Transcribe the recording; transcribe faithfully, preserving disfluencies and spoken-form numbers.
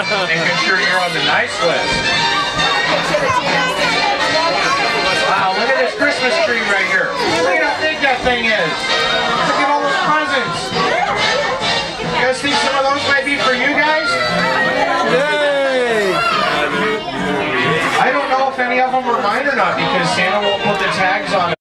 Making sure you're on the nice list. Wow, look at this Christmas tree right here. Look at how big that thing is. Look at all those presents. You guys think some of those might be for you guys? Yay! I don't know if any of them are mine or not because Santa won't put the tags on it.